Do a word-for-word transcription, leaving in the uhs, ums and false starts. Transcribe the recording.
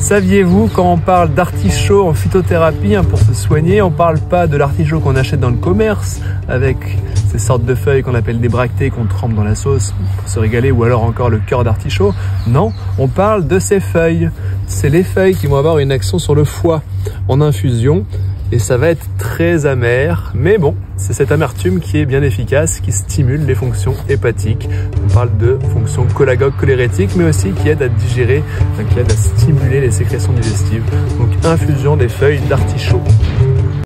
Saviez-vous, quand on parle d'artichaut en phytothérapie hein, pour se soigner, on ne parle pas de l'artichaut qu'on achète dans le commerce avec ces sortes de feuilles qu'on appelle des bractées qu'on trempe dans la sauce pour se régaler, ou alors encore le cœur d'artichaut. Non, on parle de ces feuilles. C'est les feuilles qui vont avoir une action sur le foie en infusion et ça va être très amer, mais bon, c'est cette amertume qui est bien efficace, qui stimule les fonctions hépatiques. On parle de fonctions cholagogues cholérétiques, mais aussi qui aide à digérer, enfin, qui aide à stimuler les sécrétions digestives. Donc infusion des feuilles d'artichaut.